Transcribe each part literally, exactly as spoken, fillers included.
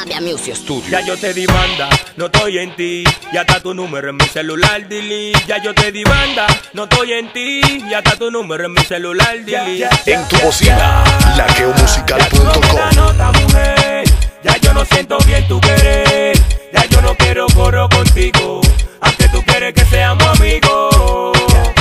Rabia Music Studio. Ya yo te di banda, no estoy en ti. Ya está tu número en mi celular, delete. Ya yo te di banda, no estoy en ti. Ya está tu número en mi celular, delete. En tu bocina, laqueo musical punto com. Ya tú no me das nota, mujer. Ya yo no siento bien tu querer. Ya yo no quiero corro contigo, aunque tú quieres que seamos amigos.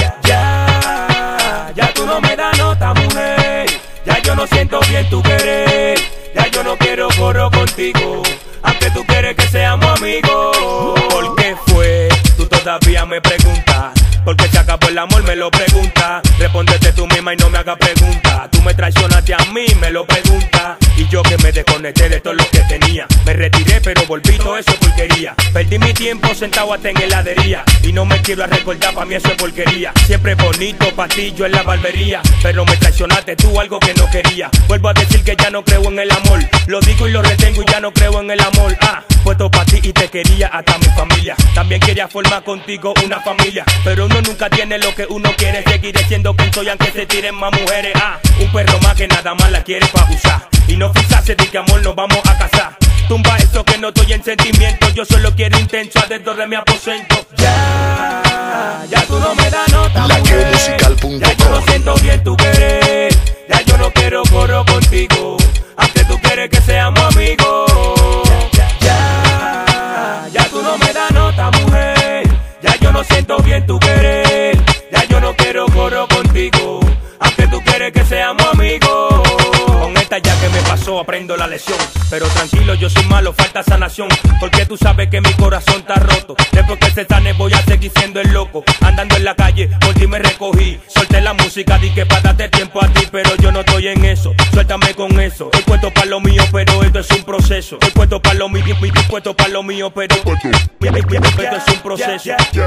Ya, ya tú no me das nota, mujer. Ya yo no siento bien tu querer. Ya yo no quiero corro contigo, aunque tú quieres que seamos amigos. ¿Por qué fue? Tú todavía me preguntas. Porque se acabó el amor, me lo pregunta. Respóndete tú misma y no me hagas preguntas. Tú me traicionaste a mí, me lo pregunta. Y yo que me desconecté de todo lo que tenía. Me retiré pero volví, todo eso es porquería. Perdí mi tiempo sentado hasta en heladería. Y no me quiero recordar, pa' mí eso es porquería. Siempre bonito pa' ti, yo en la barbería. Pero me traicionaste tú, algo que no quería. Vuelvo a decir que ya no creo en el amor. Lo digo y lo retengo y ya no creo en el amor. Ah, puesto pa' ti y te quería hasta mi familia. También quería formar contigo una familia. Pero uno nunca tiene lo que uno quiere. Seguiré siendo quien soy aunque se tiren más mujeres. Ah, un perro más que nada más la quiere pa' abusar. Y no fijase de que amor nos vamos a casar. Tumba eso que no estoy en sentimiento. Yo solo quiero intenso adentro de mi aposento. Ya, ya tú no me das nota, laqueo musical punto com. Ya yo no siento bien tu querer. Ya yo no quiero corro contigo, aunque tú quieres que seamos amigos. Ya, ya tú no me das nota, mujer. Ya yo no siento bien tu querer. Ya yo no quiero corro contigo, aunque tú quieres que seamos amigos. Con esta ya que me pasó aprendo la lección. Pero tranquilo, yo soy malo, falta sanación. Porque tú sabes que mi corazón está roto. Después que se sane voy a seguir siendo el loco. Andando en la calle, por ti me recogí. Solté la música, di que para darte tiempo a ti. Pero yo no estoy en eso, suéltame con eso. Estoy puesto para lo mío, pero esto es un proceso. Estoy puesto para lo mío, estoy puesto para lo mío, pero esto es un proceso.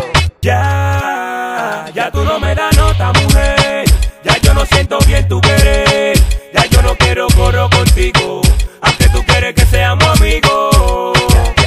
Ya, ya tú no me das nota, mujer. Ya yo no siento bien tu querer. Ya yo no quiero corro contigo, aunque tú quieres que seamos amigos.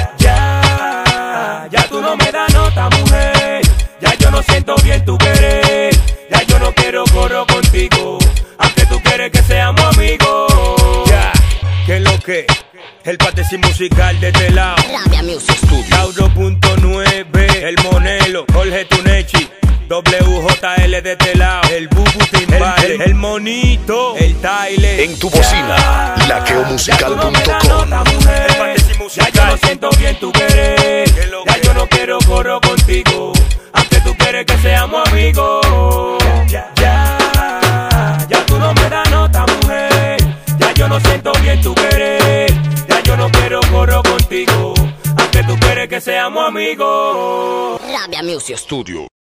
Ya, ya tú no me das nota, mujer. Ya yo no siento bien tu querer. Ya yo no quiero corro contigo, aunque tú quieres que seamos amigos. Ya, que lo que el patecí musical de este lado. Rabia Music Studio. Tauro punto nueve, el Monelo, Jorge Tunechi, W J L de este lado, el Bubu Timbal, el, el, el Monito, el Tyler. En tu bocina, laqueo musical punto com. Ya yo no siento bien tu querer. Ya yo no quiero corro contigo, aunque tú quieres que seamos amigos. Ya, ya, ya tú no me das nota, mujer. Ya yo no siento bien tu querer. Ya yo no quiero corro contigo, aunque tú quieres que seamos amigos. Rabia Music Studio.